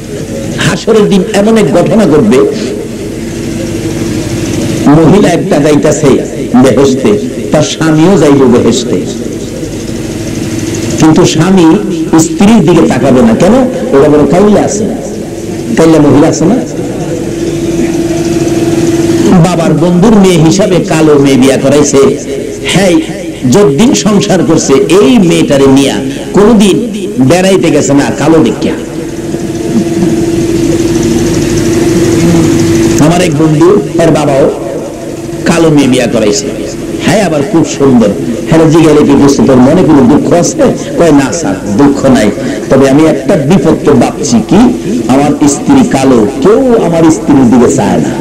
হাসরের দিন এমন এক ঘটনা ঘটবে, মহিলা একটা যাইতেছে বেহেশতে, তার স্বামীও যাইব বেহেশতে, কিন্তু স্বামী স্ত্রীর দিকে তাকাবে না। কেন? ওরা বড় কাইলা আছে, কাইলা মহিলা আছে না। বাবার বন্ধুর মেয়ে হিসাবে কালো মেয়ে বিয়া করাইছে। হ্যাঁ, যতদিন সংসার করছে এই মেয়েটারে নিয়া কোনদিন বেড়াইতে গেছে না কালো দেখিয়া। আমার এক বন্ধু, এর বাবাও কালো মেয়ে বিয়া করাইছে। হ্যাঁ, আবার খুব সুন্দর। হ্যাঁ, জিজ্ঞাসা কি বুঝতে তোর মনে কোনো দুঃখ আছে? কয় না স্যার, দুঃখ নাই, তবে আমি একটা বিপদকে ভাবছি। কি? আমার স্ত্রী কালো, কেউ আমার স্ত্রীর দিকে চায় না।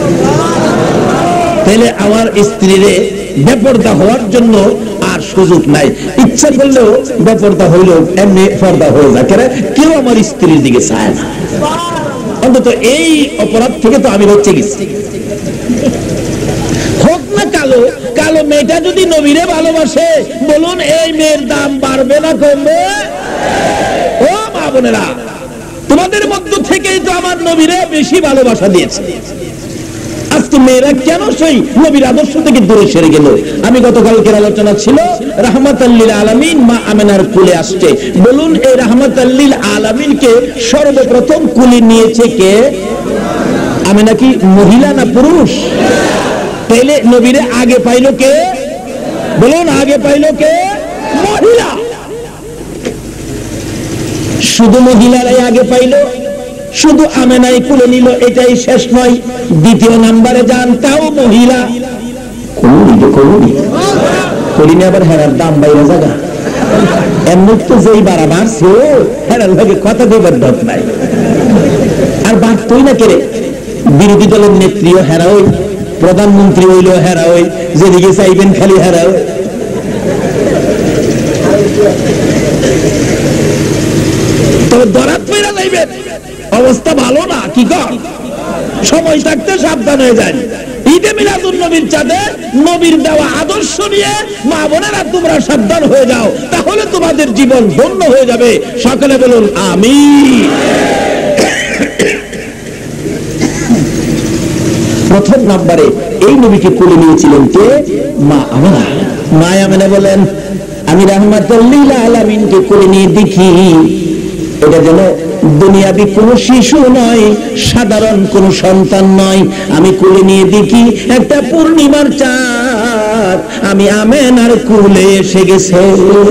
তাহলে আমার স্ত্রীরে বেপরদা হওয়ার জন্য আর সুযোগ নাই। ইচ্ছা করলেও বেপরদা হইলেও এমনি পর্দা হয়ে যায়। কেউ আমার স্ত্রীর দিকে চায় না। অন্তত এই অপরাধ থেকে তো আমি বেঁচে গেছি। হোক না কালো, কালো মেয়েটা যদি নবীরে ভালোবাসে, বলুন এই মেয়ের দাম বাড়বে না কমবে? ও মা বোনেরা, তোমাদের মধ্য থেকেই তো আমার নবীরে বেশি ভালোবাসা দিয়েছে। আজকে মেয়েরা কেন সেই নবীর আদর্শ থেকে দূরে সরে গেল? আমি গতকালকের আলোচনা ছিল রাহমাতাল লিল আলামিন মা আমেনার কুলে আসছে। বলুন এই রাহমাতাল লিল আলামিনকে সর্বপ্রথম কুলে নিয়েছে কে? আমেনা কি মহিলা না পুরুষ? তাইলে নবীরে আগে পাইল কে? বলুন আগে পাইল কে? মহিলা। শুধু মহিলারাই আগে পাইল, শুধু আমেনাই কুলে নিল, এটাই শেষ নয়। দ্বিতীয় নাম্বারে যান, তাও মহিলা। করিনি আবার হেরার দাম বাইরে জায়গা এমনি তো যেই বাড়া বাড়ছে, হেরার ভাগে কথা দেবার দর নাই। আর বাড়তই না কেড়ে, বিরোধী দলের নেত্রীও হেরা হই, প্রধানমন্ত্রী হইলেও হেরা হই, যেদিকে চাইবেন খালি হেরা হই। তবে দরাত পেরা যাইবেন, অবস্থা ভালো না। কি কর? সময় থাকতে সাবধান হয়ে যায়। ঈদে মিলাদুন নবীর চাঁদে নবীর দেওয়া আদর্শ নিয়ে মা বোনেরা তোমরা সাবধান হয়ে যাও, তাহলে তোমাদের জীবন ধন্য হয়ে যাবে। সকলে বলুন আমিন। প্রথম নম্বরে এই নবীকে কোলে নিয়েছিলেন কে? মা আমেনা। মা আমেনা বলেন, আমি রাহমাতুল লিল আলামিনকে কোলে নিয়ে দেখি, এটা যেন দুনিয়াবি কোন শিশু নয়, সাধারণ কোন সন্তান নয়। আমি কোলে নিয়ে দেখি একটা পূর্ণিমার চাঁদ আমি আমেনার কোলে এসে গেছে।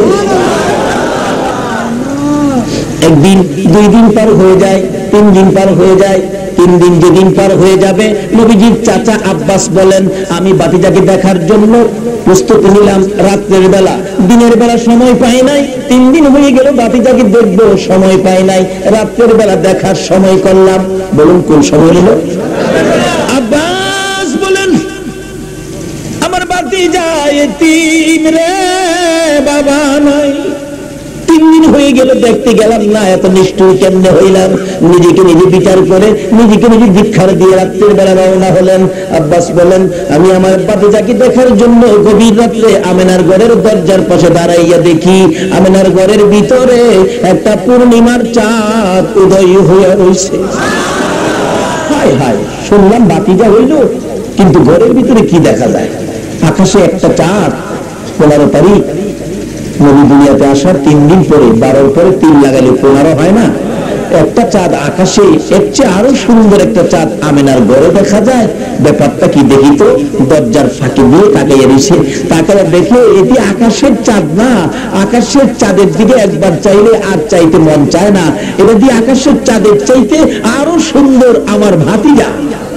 একদিন, 2 দিন পার হয়ে যায়, 3 দিন পার হয়ে যায়। 3 দিন যেদিন পার হয়ে যাবে, নবীজির চাচা আব্বাস বলেন, আমি বাতিজাকে দেখার জন্য প্রস্তুতি নিলাম রাত্রের বেলা। দিনের বেলা সময় পাই নাই, 3 দিন হয়ে গেল বাতিজাকে দেখবো, সময় পাই নাই। রাত্রের বেলা দেখার সময় করলাম। বলুন কোন সময় হলো? আব্বাস বলেন, আমার বাতিজা এতিম রে, বাবা নাই। 3 দিন হয়ে গেল, দেখতে গেলাম না, এত নিষ্ঠুর কেমনে হইলাম? নিজেকে নিজে বিচার করে নিজেকে নিজে দীক্ষার দিয়ে রাত্রের বেলা রওনা হলেন। আব্বাস বলেন, আমি আমার বাতিজাকে দেখার জন্য গভীর রাত্রে আমেনার ঘরের দরজার পাশে দাঁড়াইয়া দেখি আমেনার ঘরের ভিতরে একটা পূর্ণিমার চাঁদ উদয় হইয়া রয়েছে। হায় হায়, শুনলাম বাতিজা হইল, কিন্তু ঘরের ভিতরে কি দেখা যায়? আকাশে একটা চাঁদ। 15 তারিখ, নবী দুনিয়াতে আসার 3 দিন পরে, 12 পরে 3 লাগালে 15 হয় না? একটা চাঁদ আকাশে, এর চেয়ে আরো সুন্দর একটা চাঁদ আমেনার ঘরে দেখা যায়। ব্যাপারটা কি দেখি তো, দরজার ফাঁকে দিয়ে তাকাইয়া দিছে। তাকাইয়া দেখে এটি আকাশের চাঁদ না, আকাশের চাঁদের দিকে একবার চাইলে আর চাইতে মন চায় না। এটা দিয়ে আকাশের চাঁদের চাইতে আরো সুন্দর আমার ভাতিজা।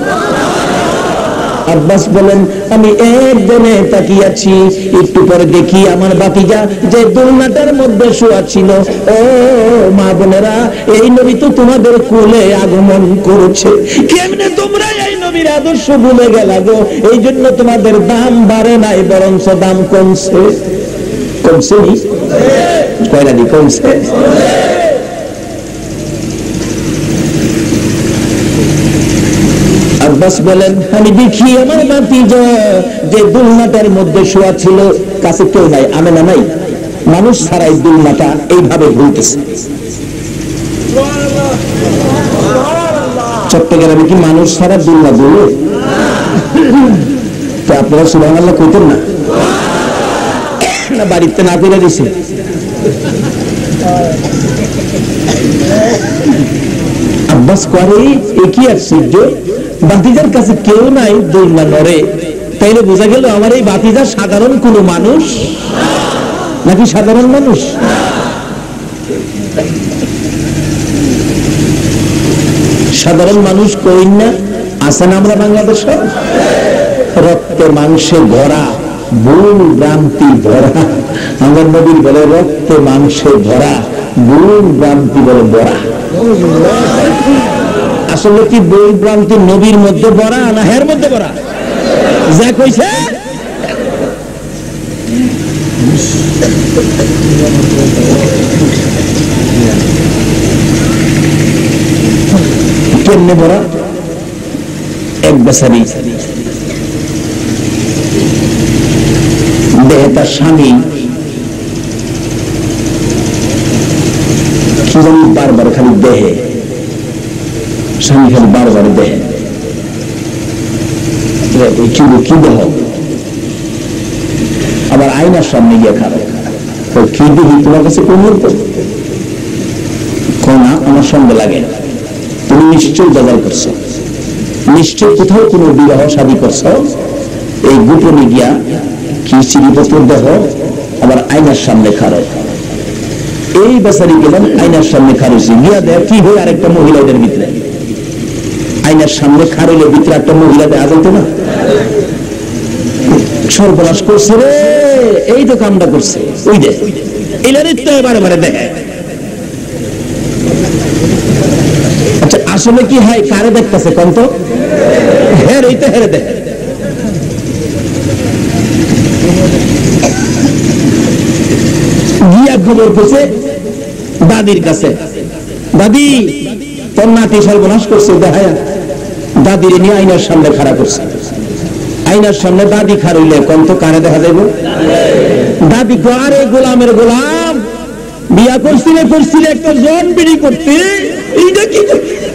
আব্বাস বলেন, আমি একদমে তাকিয়াছি, একটু পরে দেখি আমার বাতিজা যে দোলনাটার মধ্যে শোয়া ছিল। ও মা বোনেরা, এই নবী তো তোমাদের কোলে আগমন করেছে। কেমনে তোমরা এই নবীর আদর্শ ভুলে গেলা গো? এই জন্য তোমাদের দাম বাড়ে নাই, বরঞ্চ দাম কমছে। কমছে নি? কয়লা দি কমছে? আব্বাস বলেন, আমি দেখি আমার ভাতিজা যে দোলনাটার মধ্যে শোয়া ছিল, কাছে কেউ নাই, আমেনা নাই, মানুষ ছাড়াই দোলনাটা এইভাবে ঘুরতেছে। চট্টগ্রামে কি মানুষ ছাড়া দুল্লা বলে? তো আপনারা সুবহানাল্লাহ কইতেন না? না বাড়িতে না করে দিছে? আব্বাস করে একই আশ্চর্য, বাতিজার কাছে কেউ নাই, দৌড়া নড়ে, তাইলে বোঝা গেল আমার এই বাতিজা সাধারণ কোন মানুষ নাকি সাধারণ মানুষ? সাধারণ মানুষ কই না, আছেন আমরা বাংলাদেশে, রক্তে মাংসে ভরা, ভুল ভ্রান্তি ভরা। আমার নবীর বলে রক্তে মাংসে ভরা, ভুল ভ্রান্তি বলে ভরা। আসলে কি ভুল ভ্রান্তি নবীর মধ্যে ভরা না হের মধ্যে ভরা? যা কইছে কেমনে ভরা? এক বেচারি দেহে তার স্বামী কি জানি বারবার খালি দেহে, স্বামী খালি বারবার দেহে, কি দেহ? আবার আয়নার সামনে গিয়ে খাবে, কি দেখি তোমার কাছে কোন না আমার সঙ্গে লাগে, তুমি নিশ্চয়ই বাজার করছো, নিশ্চয় কোথাও কোনো বিবাহ শাদী করছো, এই গোপনে গিয়া কি চিঠিপত্র দেহ, আবার আয়নার সামনে খারো। এই বেচারি গেলাম আয়নার সামনে খারুছি, গিয়া দেয় কি হয় আরেকটা মহিলাদের ভিতরে, আয়নার সামনে খারইলে ভিতরে একটা মহিলা দেখা যেত না? সর্বনাশ করছে রে, এই তো কামটা করছে, ওই দেখ বারে বারে দেখে। আচ্ছা আসলে কি হয়, কারে দেখতেছে কোন তো? হের এই তো হেরে দেখ। গিয়া খবর করছে দাদির কাছে, দাদি তোর নাতি সর্বনাশ করছে, দেখায়া দাদির নিয়ে আয়নার সামনে খাড়া করছে। আয়নার সামনে দাদি খাড়ইলে কোন তো কারে দেখা যাইব? দাদি আরে গোলামের গোলাম, বিয়া করছিলে একটা জন বিড়ি করতে, এইটা কি?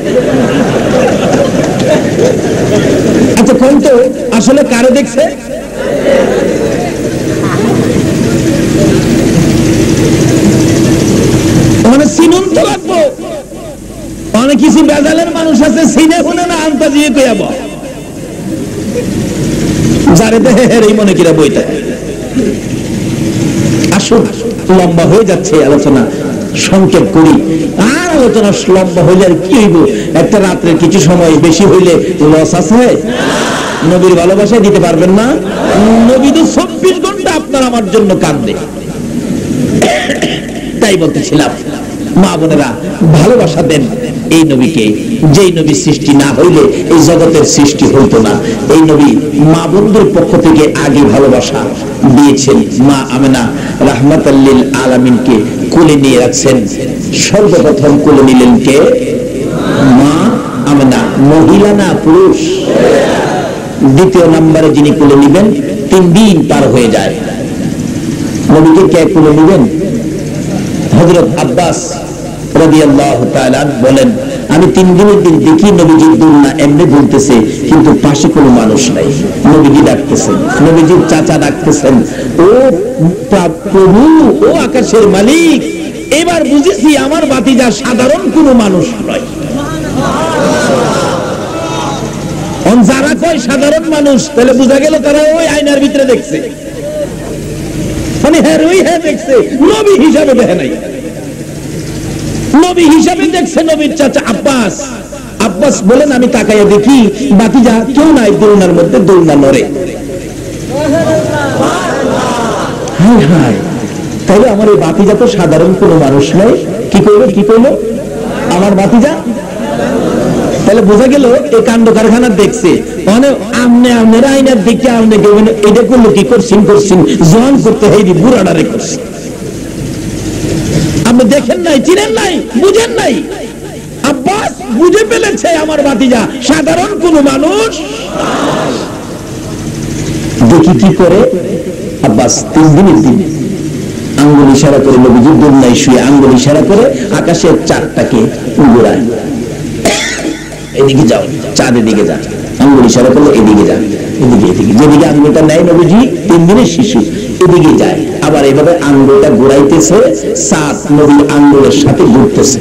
আচ্ছা কোন তো আসলে কারে দেখছে? মানে চিনুন তো লাগবো, অনেক কিছু বেজালের মানুষ আছে চিনে শুনে না আন্তাজিয়ে কইয়াব, যারে দেখে এই মনে কিরা বইটা। আসুন, লম্বা হয়ে যাচ্ছে আলোচনা, সংক্ষেপ করি। আর আলোচনা লম্বা হইলে আর কি হইব? একটা রাত্রে কিছু সময় বেশি হইলে লস আছে? নবীর ভালোবাসা দিতে পারবেন না? নবী তো 24 ঘন্টা আপনার আমার জন্য কাঁদবে। তাই বলতেছিলাম, মা বোনেরা ভালোবাসা দেন এই নবীকে, যেই নবী সৃষ্টি না হইলে এই জগতের সৃষ্টি হইতো না। এই নবী মা বন্ধুর পক্ষ থেকে আগে ভালোবাসা দিয়েছেন। মা আমেনা রাহমাতাল লিল আলামিনকে কোলে নিয়ে রাখছেন। সর্বপ্রথম কোলে নিলেন কে? মা আমেনা, মহিলা না পুরুষ? দ্বিতীয় নম্বরে যিনি কোলে নিবেন 3 দিন পার হয়ে যায়, নবীকে কে কোলে নিবেন? হযরত আব্বাস রাদিয়াল্লাহু তাআলা বলেন, আমি 3 দিনের দিন দেখি নবীজির দুলনা এমনি দুলতেছে, কিন্তু পাশে কোনো মানুষ নাই। নবীজি ডাকতেছেন, নবীজির চাচা ডাকতেছেন, ও প্রভু, ও আকাশের মালিক, এবার বুঝেছি আমার ভাতিজা সাধারণ কোনো মানুষ নয়। যারা কয় সাধারণ মানুষ, তাহলে বোঝা গেল তারা ওই আয়নার ভিতরে দেখছে, মানে হ্যাঁ ওই হ্যাঁ দেখছে, নবী হিসাবে দেখে নাই। নবী হিসাবে দেখছে নবীর চাচা আব্বাস। আব্বাস বলেন, আমি তাকাইয়া দেখি ভাতিজা কেউ নাই, দোলনার মধ্যে দোলনা নড়ে। হায় হায়, তাহলে আমার এই ভাতিজা তো সাধারণ কোনো মানুষ নয়। কি কইলো আমার ভাতিজা? তাহলে বোঝা গেল এই কাণ্ড কারখানা দেখছে, মানে আমনে আইনার দেখে আমনে গেবেন, এটা করলো কি করছেন জন করতে হেরি বুড়াডারে করছে। আপনি দেখেন নাই, চিনেন নাই, বুঝেন নাই। আব্বাস বুঝে ফেলেছে আমার ভাতিজা সাধারণ কোন মানুষ। দেখি কি করে আব্বাস 3 দিনের দিন আঙ্গুল ইশারা করে নবীজির দোলনায় শুয়ে আঙ্গুল ইশারা করে আকাশের চাঁদটাকে ঘোরায়। এই এদিকে যাও, চাঁদের দিকে যা, আঙ্গুল ইশারা করলো এদিকে যা, এদিকে এদিকে, যেদিকে আঙ্গুলটা নেয় নবীজি 3 দিনের শিশু এদিকে যায়, আবার এভাবে আঙ্গুলটা ঘুরাইতেছে, চাঁদ নবীর আঙ্গুলের সাথে ঘুরতেছে।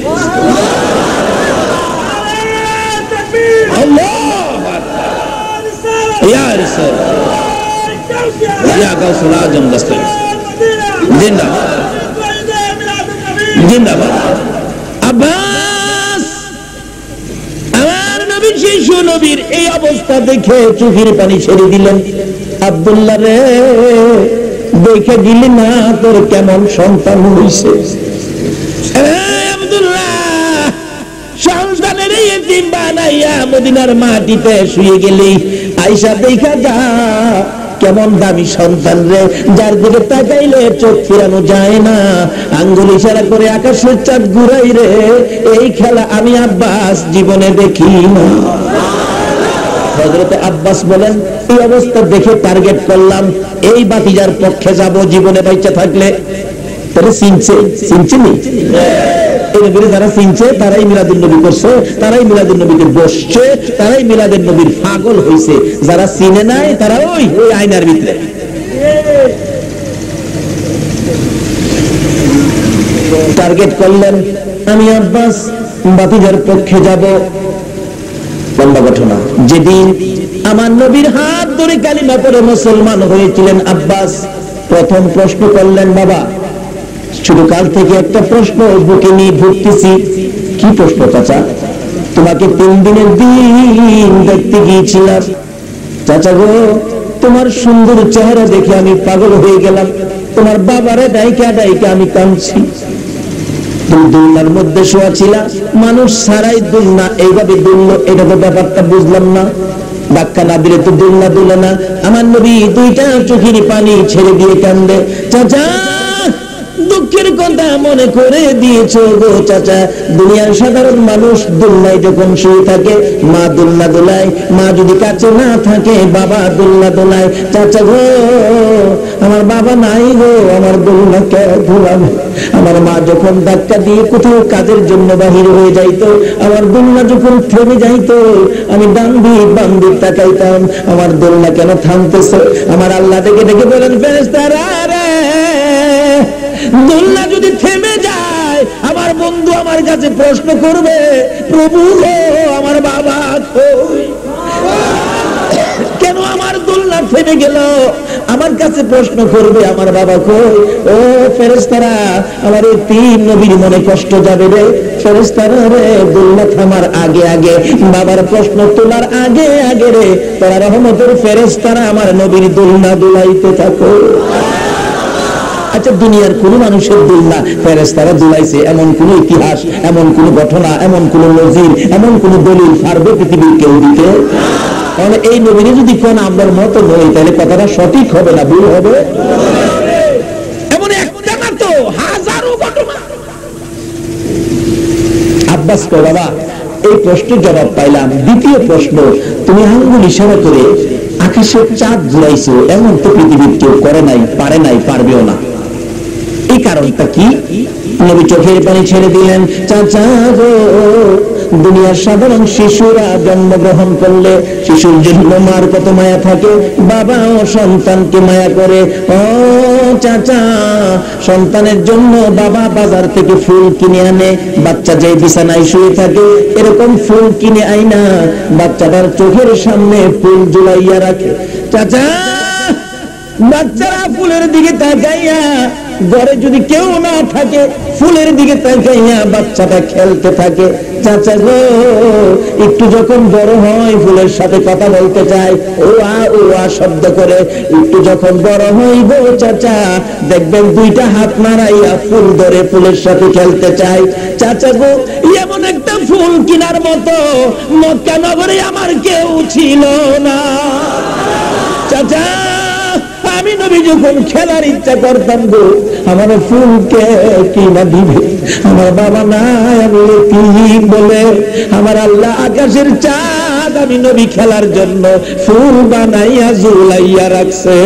শিশু নবীর এই অবস্থা দেখে চোখের পানি ছেড়ে দিলেন। আব্দুল্লাহ রে, দেখে দিলি না তোর কেমন সন্তান হইছে? আব্দুল্লাহ, সন্তানের এতিম বানাইয়া মদিনার মাটিতে শুয়ে গেলি, আইসা দেখা যা কেমন দামি সন্তান রে, যার দিকে তাকাইলে চোখ ফিরানো যায় না, আঙ্গুল ইশারা করে আকাশের চাঁদ ঘুরাই রে, এই খেলা আমি আব্বাস জীবনে দেখি না। হযরত আব্বাস বলেন, এই অবস্থা দেখে টার্গেট করলাম এই বাতিজার পক্ষে যাব জীবনে বাইচা থাকলে। তাহলে চিনছেনি এই নবীরে যারা চিনছে তারাই মিলাদুন নবী করছে, তারাই মিলাদুন নবীতে বসছে, তারাই মিলাদুন নবীর পাগল হইছে। যারা চিনে নাই তারা ওই আয়নার ভিতরে। টার্গেট করলেন আমি আব্বাস বাতিজার পক্ষে যাব। লম্বা ঘটনা। যেদিন আমার নবীর হাত ধরে কালিমা পড়ে মুসলমান হয়েছিলেন আব্বাস, প্রথম প্রশ্ন করলেন, বাবা ছোটকাল থেকে একটা প্রশ্ন বুকে নিয়ে ঘুরতেছি। কি প্রশ্ন চাচা? তোমাকে 3 দিনের দিন দেখতে গিয়েছিলাম চাচা গো, তোমার সুন্দর চেহারা দেখে আমি পাগল হয়ে গেলাম, তোমার বাবারে ডাইকা ডাইকা আমি কাঁদছি। দুলনার মধ্যে শোয়া ছিল, মানুষ ছাড়াই দুলনা এইভাবে দুললো, এটা তো ব্যাপারটা বুঝলাম না, ধাক্কা না দিলে তো দুলনা দুলে না। আমার নবী 2টা চোখের পানি ছেড়ে দিয়ে কান্দে, চাচা দুঃখের কথা মনে করে দিয়েছো গো চাচা, দুনিয়ার সাধারণ মানুষ দুলনায় যখন শুয়ে থাকে মা দুলনা দোলায়, মা যদি কাছে না থাকে বাবা দুলনা দোলায়। চাচা গো আমার বাবা নাই গো, আমার দুলনা কে দোলাবে? আমার মা যখন ধাক্কা দিয়ে কোথাও কাজের জন্য বাহির হয়ে যাইতো, আমার দুলনা যখন থেমে যাইতো, আমি ডান দিক বাম দিক তাকাইতাম, আমার দুলনা কেন থামতেছে? আমার আল্লাহ ডেকে ডেকে বলেন, ফেরেশতারা রে, দুলনা যদি থেমে যায় আমার বন্ধু আমার কাছে প্রশ্ন করবে, প্রভু গো আমার বাবা কই? কেন আমার দুলনা থেমে গেল? আমার কাছে প্রশ্ন করবে আমার বাবা কই? ও ফেরেশতারা, আমার এই 3 নবীর মনে কষ্ট যাবে রে। ফেরেশতারা রে, দুলনা থামার আগে আগে, বাবার প্রশ্ন তোলার আগে আগে রে, তারা রহমতের ফেরেশতারা আমার নবীর দুলনা দুলাইতে থাকো। আচ্ছা, দুনিয়ার কোন মানুষের দুলনা ফেরেশতারা দুলাইছে এমন কোন ইতিহাস, এমন কোন ঘটনা, এমন কোন নজির, এমন কোন দলিল পারবে পৃথিবীর কেউ দিতে? তাহলে এই নবীরে যদি কোন আমরার মতো নই, তাহলে কথাটা সঠিক হবে না ভুল হবে? এমন একটা না তো, হাজারো ঘটনা। আব্বাস কো, বাবা এই প্রশ্নের জবাব পাইলাম। দ্বিতীয় প্রশ্ন, তুমি আঙ্গুল ইশারা করে আকাশের চাঁদ ঘুরাইছো, এমন তো পৃথিবীর কেউ করে নাই, পারে নাই, পারবেও না। এই কারণটা কি? নবী চোখের পানি ছেড়ে দিলেন, চাচা গো দুনিয়ার সাধারণ শিশুরা জন্মগ্রহণ করলে শিশুর জন্য মার কত মায়া থাকে, বাবা ও সন্তানকে মায়া করে। ও চাচা, সন্তানের জন্য বাবা বাজার থেকে ফুল কিনে আনে, বাচ্চা যে বিছানায় শুয়ে থাকে এরকম ফুল কিনে আইনা বাচ্চাটার চোখের সামনে ফুল ঝুলাইয়া রাখে। চাচা, বাচ্চারা ফুলের দিকে তাকাইয়া, ঘরে যদি কেউ না থাকে ফুলের দিকে তাকাইয়া বাচ্চাটা খেলতে থাকে। চাচা গো একটু যখন বড় হয় ফুলের সাথে কথা বলতে চায়, ও আ শব্দ করে। একটু যখন বড় হয় গো চাচা, দেখবেন 2টা হাত নাড়াইয়া ফুল ধরে ফুলের সাথে খেলতে চায়। চাচা গো এমন একটা ফুল কেনার মতো মক্কা নগরে আমার কেউ ছিল না। চাচা, আমি নবী যখন খেলার ইচ্ছা করতাম গো, আমার ফুলকে কিনা দিবে, আমার বাবা নাই, আমি এতিম বলে আমার আল্লাহ আকাশের চাঁদ আমি নবী খেলার জন্য ফুল বানাইয়া ঝুলাইয়া রাখছে।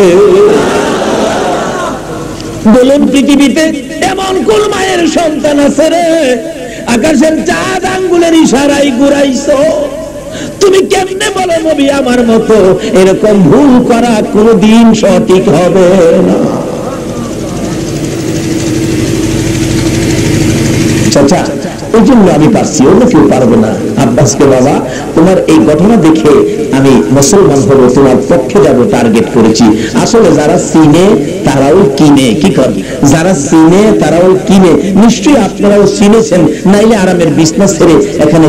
বলুন পৃথিবীতে এমন কোন মায়ের সন্তান আছে রে, আকাশের চাঁদ আঙ্গুলের ইশারায় ঘুরাইছো? তুমি কেমনে বলো নবী আমার মতো? এরকম ভুল করা কোনদিন সঠিক হবে না। চাচা ওই জন্য আমি পারছি, অন্য কেউ পারবে না। আব্বাসকে বাবা তোমার এই ঘটনা দেখে আমি মুসলমান হবো, তোমার পক্ষে যাব টার্গেট করেছি। আসলে যারা চিনে তারাও কিনে, কি করে যারা চিনে তারাও কিনে। নিশ্চয়ই আপনারাও চিনেছেন, নাইলে আরামের বিজনেস ছেড়ে এখানে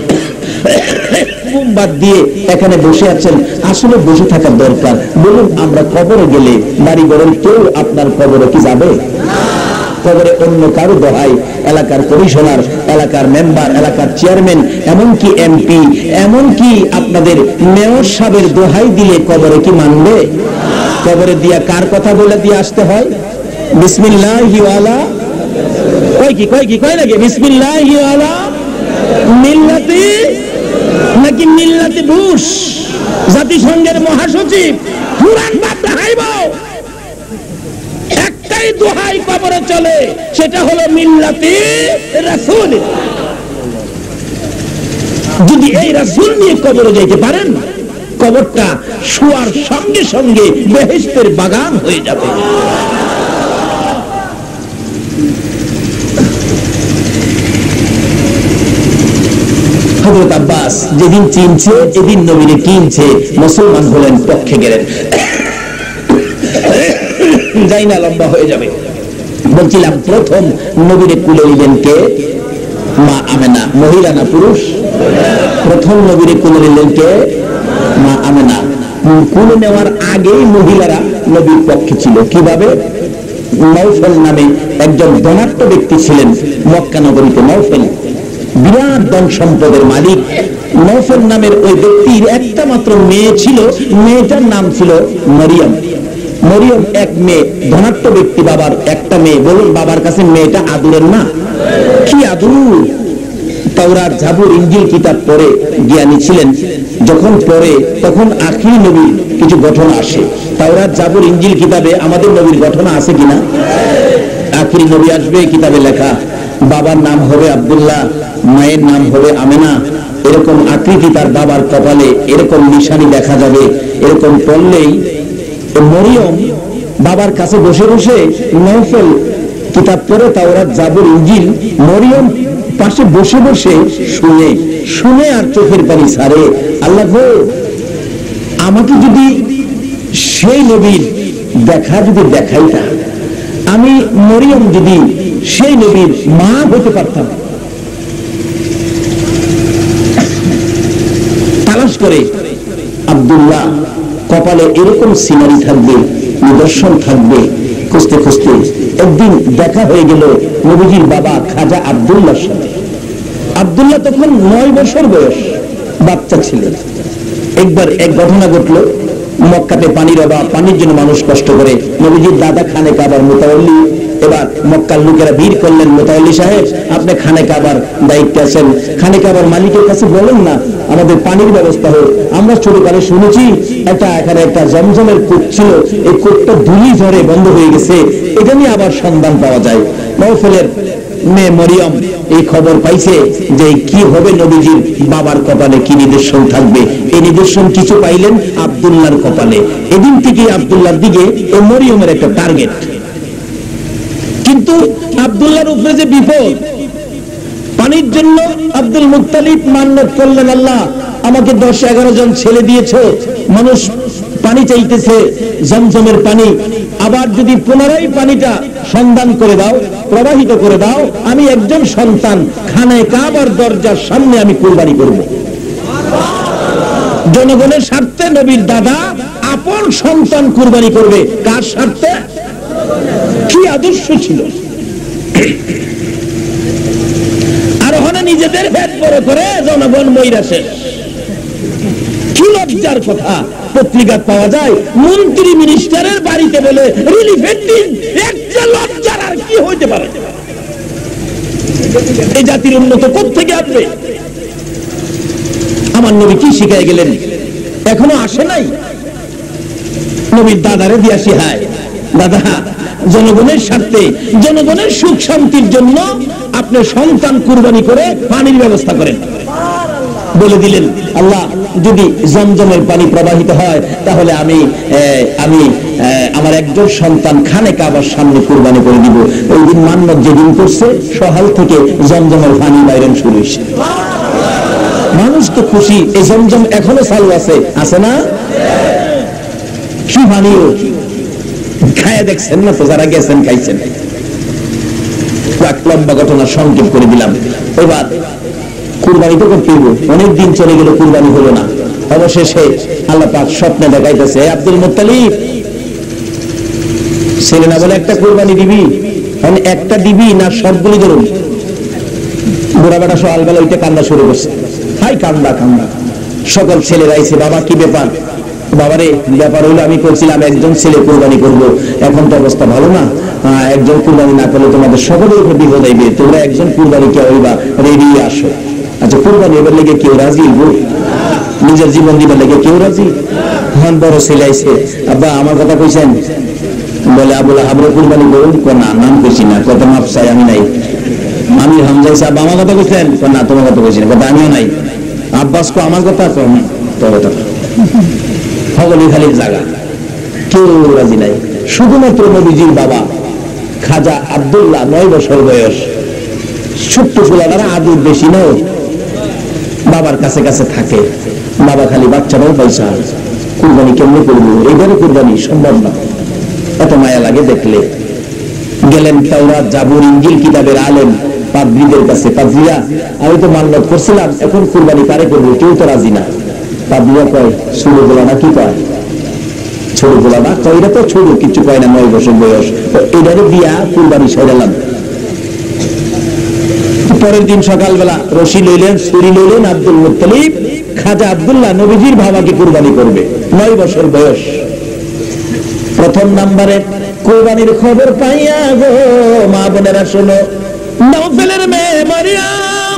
বাদ দিয়ে এখানে বসে আছেন। আসলে বসে থাকার দরকার। বলুন আমরা কবরে গেলে বাড়ি ঘরের কেউ আপনার কবরে কি যাবে? কবরে অন্য কারো দোহাই, এলাকার কমিশনার, এলাকার মেম্বার, এলাকার চেয়ারম্যান, এমনকি এমপি, এমনকি আপনাদের মেয়র সাহেবের দোহাই দিলে কবরে কি মানবে? কবরে দিয়া কার কথা বলে দিয়ে আসতে হয়? বিসমিল্লাহি ওয়ালা কয় নাকি বিসমিল্লাহি ওয়ালা মিল্লাতি, নাকি মিল্লাতি বুশ জাতিসংঘের মহাসচিব পুরান বাপ দেখাইব? একটাই দোহাই কবরে চলে, সেটা হলো মিল্লাতি রাসূল। যদি এই রাসূল নিয়ে কবরে যাইতে পারেন, কবরটা শোয়ার সঙ্গে সঙ্গে বেহেশতের বাগান হয়ে যাবে। হযরত আব্বাস যেদিন চিনছে, এদিন নবীরে কিনছে, মুসলমান হলেন, পক্ষে গেলেন। যাই না, লম্বা হয়ে যাবে। বলছিলাম প্রথম নবীরে কুলে নিলেন কে? মা আমেনা। মহিলা না পুরুষ? প্রথম নবীরে কুলে নিলেন কে? মা আমেনা। কুলে নেওয়ার আগেই মহিলারা নবীর পক্ষে ছিল। কিভাবে? নওফল নামে একজন ধনাঢ্য ব্যক্তি ছিলেন মক্কা নগরীতে। নওফল বিরাট ধন সম্পদের মালিক। নওফল নামের ওই ব্যক্তির একটা মাত্র মেয়ে ছিল, মেয়েটার নাম ছিল মরিয়ম। মরিয়ম এক মেয়ে, ধনাঢ্য ব্যক্তি, বাবার একটা মেয়ে। বলুন বাবার কাছে মেয়েটা আদুরের না? কি আদুর! তাওরাত, জাবুর, ইনজিল কিতাব পড়ে জ্ঞানী ছিলেন। যখন পড়ে তখন আখিরি নবীর কিছু ঘটনা আসে। তাওরাত, জাবুর, ইনজিল কিতাবে আমাদের নবীর ঘটনা আছে কিনা? আখিরি নবী আসবে, কিতাবে লেখা বাবার নাম হবে আব্দুল্লাহ, মায়ের নাম হবে আমেনা। এরকম আকৃতি তার বাবার কপালে, এরকম নিশানি দেখা যাবে। এরকম পড়লেই মরিয়ম বাবার কাছে বসে বসে নওফল কিতাব পড়ে, তাওরাত, জাবুর, ইনজিল, মরিয়ম পাশে বসে বসে শুনে শুনে আর চোখের পানি ছাড়ে। আল্লাহ গো, আমাকে যদি সেই নবীর দেখা যদি দেখাইতা, আমি মরিয়ম যদি সেই নবীর মা হতে পারতাম। তালাশ করে আব্দুল্লাহ কপালে এরকম সিনারি থাকবে, নিদর্শন থাকবে। খুঁজতে খুঁজতে একদিন দেখা হয়ে গেল নবীজির বাবা খাজা আব্দুল্লাহর সাথে। আব্দুল্লাহ তখন 9 বছর বয়স, বাচ্চা ছিলেন। একবার এক ঘটনা ঘটলো, মক্কাতে পানির অভাব, পানির জন্য মানুষ কষ্ট করে। নবীজির দাদা খানে কাবার মুতাওয়াল্লি। এবার মক্কার লোকেরা ভিড় করলেন, মুতাওয়াল্লি সাহেব আপনি খানে কাবার দায়িত্বে আছেন, খানে কাবার মালিকের কাছে বলেন না আমাদের পানির ব্যবস্থা হোক। আমরা ছোটকালে শুনেছি এখানে একটা জমজমের কূপ ছিল, এই কূপটা ধুলি ঝড়ে বন্ধ হয়ে গেছে, এটা নিয়ে আবার সন্ধান পাওয়া যায়। নওফলের মেয়ে মরিয়ম এই খবর পাইছে যে কি হবে, নবীজির বাবার কপালে কি নিদর্শন থাকবে। এই নিদর্শন কিছু পাইলেন আব্দুল্লাহর কপালে। এদিন থেকে আব্দুল্লাহর দিকে ও মরিয়মের একটা টার্গেট। কিন্তু আব্দুল্লাহর উপরে যে বিপদ, পানির জন্য আব্দুল মুত্তালিব মান্নত করলেন, আল্লাহ আমাকে 10-11 জন ছেলে দিয়েছো, মানুষ পানি চাইতেছে, জমজমের পানি, আবার যদি পুনরায় পানিটা সন্ধান করে দাও, প্রবাহিত করে দাও, আমি একজন সন্তান খানে কাবার দরজার সামনে আমি কুরবানি করব। জনগণের স্বার্থে নবীর দাদা আপন সন্তান কুরবানি করবে, কার স্বার্থে? কি আদর্শ ছিল! আর ওখানে নিজেদের পেট বড় করে জনগণ মইরা শেষ। কি লজ্জার কথা! পত্রিকা পাওয়া যায় মন্ত্রী মিনিস্টারের বাড়িতে বলে রিলিফের দিন। একটা লজ্জার আর কি হইতে পারে? এই জাতির উন্নত কোত্থেকে আসবে? আমার নবী কি শিখাই গেলেন? এখনো আসে নাই। নবীর দাদারে দিয়া শিখায়, দাদা জনগণের স্বার্থে, জনগণের সুখ শান্তির জন্য আপনি সন্তান কুরবানি করে পানির ব্যবস্থা করেন। বলে দিলেন, আল্লাহ যদি জমজমের পানি প্রবাহিত হয় তাহলে আমি আমার একজন সন্তান খানে কাবার সামনে কুরবানি করে দিব। ওই দিন মান্নত যেদিন করছে সহাল থেকে জমজমের পানি বাইরে শুরু হয়েছে। মানুষ তো খুশি, এই জমজম এখনো চালু আছে, আছে না? কি পানিও খায় দেখছেন না তো, যারা গেছেন খাইছেন। লম্বা ঘটনা সংক্ষেপ করে দিলাম। এবার কুরবানি তো করতে হইব, অনেকদিন চলে গেল কুরবানি হলো না। অবশেষে আল্লাহ পাক স্বপ্নে দেখাইতেছে, আব্দুল মুত্তালিব ছেলে না বলে একটা কুরবানি দিবি, একটা দিবি না সবগুলি ধরুন। বুড়া বেটা সকালবেলা ওইটা কান্না শুরু করছে, হাই কান্দা কান্দা। সকল ছেলেরা আইছে, বাবা কি ব্যাপার? বাবারে ব্যাপার হইলো আমি করছিলাম একজন ছেলে কুরবানি করব, এখন তো অবস্থা ভালো না, একজন কুরবানি না করলে তোমাদের সকলের উপর বিপদ আইবে, তোমরা একজন কুরবানি কে হইবা, রেডি আসো। আচ্ছা কুরবানি এবার লেগে কেউ রাজি হইব? নিজের জীবন দিবার লেগে কেউ রাজি? হন বড় ছেলে আইছে, আব্বা আমার কথা কইছেন? বলে আবুল আবরা কুরবানি করুন। না নাম কইছি না, কত মাপ চাই আমি নাই। আমি হামজাইছে, আব্বা আমার কথা কইছেন? না তোমার কথা কইছি না, কথা আমিও নাই। আব্বাস কো আমার কথা কম তবে তো সকলে খালি জায়গা, কেউ রাজি নাই। শুধুমাত্র নবীজির বাবা খাজা আব্দুল্লাহ 9 বছর বয়স, ছোট্ট ফুলারা আদর বেশি নয়, বাবার কাছে কাছে থাকে। বাবা খালি বাচ্চারাও পয়সা কুরবানি কেমনে করবো, এইভাবে কুরবানি সম্ভব না, এত মায়া লাগে দেখলে। গেলেন তাওরাত জাবুর ইনজিল কিতাবের আলেম পাদ্রীদের কাছে, পাদ্রীরা আমি তো মান্নত করছিলাম এখন কুরবানি কারে করবো, কেউ তো রাজি না। পাদ্রীরা কয় ছোট গোলা না, কি কয় ছোট গোলা না, কয় এটা তো ছোট কিছু কয় না, 9 বছর বয়স, এটারে দিয়া কুরবানি সেরালাম। পরের দিন সকালবেলা রশি লইলেন, ছুরি লইলেন, আব্দুল মুত্তালিব খাজা আব্দুল্লাহ নবীজির বাবাকে কুরবানি করবে, 9 বছর বয়স। প্রথম নাম্বারে কুরবানির খবর পাইয়া গো মা বোনেরা শোনো, নওফেলের মেয়ে মারিয়াম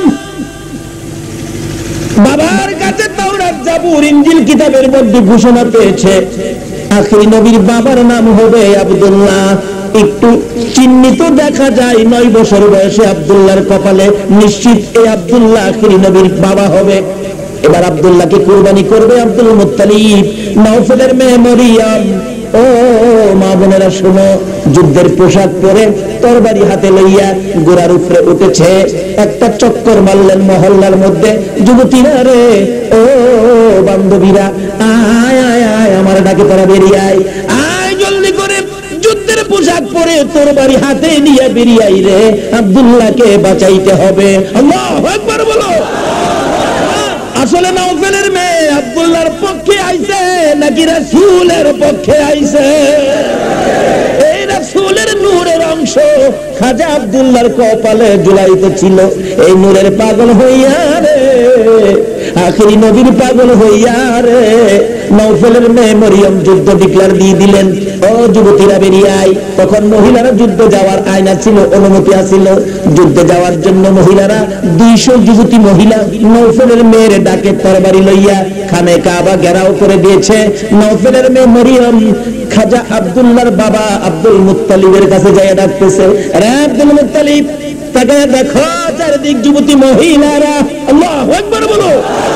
বাবার কাছে তাওরাত জাবুর ইনজিল কিতাবের মধ্যে ঘোষণা পেয়েছে আখিরি নবীর বাবার নাম হবে আব্দুল্লাহ। একটু চিহ্নিত দেখা যায় 9 বছর বয়সে আব্দুল্লাহর কপালে, নিশ্চিত এই আব্দুল্লাহ আখিরি নবীর বাবা হবে। এবার আব্দুল্লাহকে কুরবানি করবে আব্দুল মুত্তালিব। নওফেলের মেয়ে মারিয়াম, ও মা বোনেরা শোনো, যুদ্ধের পোশাক পরে তরবারি হাতে লইয়া ঘোড়ার উপরে উঠেছে। একটা চক্কর মারলেন মহল্লার মধ্যে, যুবতীরা রে, ও বান্ধবীরা, আয় আয় আয় আমার ডাকে তারা বেরিয়ে আয়, আয় জলদি করে যুদ্ধের পোশাক পরে তরবারি হাতে নিয়ে বেরিয়ে আই রে, আব্দুল্লাহকে বাঁচাইতে হবে। আল্লাহু আকবার বলো। আসলে নওফেলের মেয়ে আব্দুল্লাহর পক্ষে আইছে নাকি রাসূলের পক্ষে আইছে? এই রাসূলের নূরের অংশ খাজা আব্দুল্লাহর কপালে ঝুলাইত ছিল। এই নূরের পাগল হইয়া রে, আখিরি নবীর পাগল হইয়া রে, নওফেলের মেয়ে মরিয়ম যুদ্ধ ডিক্লার দিয়ে দিলেন, ও যুবতীরা বেরিয়ে আয়। তখন মহিলারা যুদ্ধে যাওয়ার আইনা ছিল, অনুমতি আছিল যুদ্ধে যাওয়ার জন্য। মহিলারা 200 যুবতী মহিলা নওফেলের মেয়ের ডাকে তরবারি লইয়া খানে কাবা ঘেরাও করে দিয়েছে। নওফেলের মেয়ে মরিয়ম খাজা আব্দুল্লাহর বাবা আব্দুল মুত্তালিবের কাছে যাইয়া ডাকতেছে, রে আব্দুল মুত্তালিব, তাকে দেখো চারিদিক যুবতী মহিলারা, আল্লাহু আকবার বলো।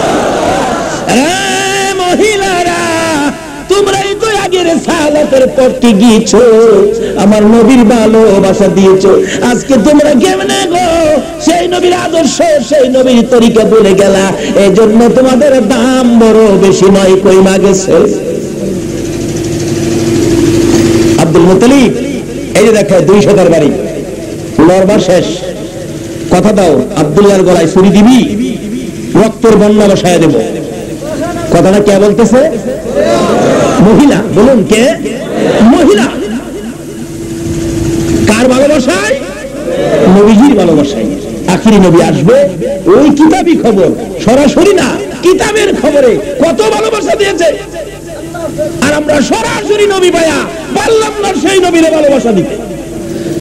মহিলারা তোমরাই তো আগের সালাতের পক্ষে গিয়েছো, আমার নবীর ভালোবাসা দিয়েছো, আজকে তোমরা কেমনে গো সেই নবীর আদর্শ সেই নবীর তরিকা বলে গেলা, এই জন্য তোমাদের দাম বড় বেশি নয়, কইমা গেছে। আব্দুল মুত্তালিব এই যে দেখো 200 বাড়ি লড়বা শেষ, কথা দাও আব্দুল্লাহর গলায় ছুরি দিবি, রক্তের বন্যা বসায় দেব। কথাটা কে বলতেছে? মহিলা। বলুন কে? মহিলা। কার ভালোবাসায়? নবীজির ভালোবাসায়। আখিরি নবী আসবে, ওই কিতাবি খবর, সরাসরি না, কিতাবের খবরে কত ভালোবাসা দিয়েছে। আর আমরা সরাসরি নবী পায়া পারলাম না সেই নবীরে ভালোবাসা দিতে।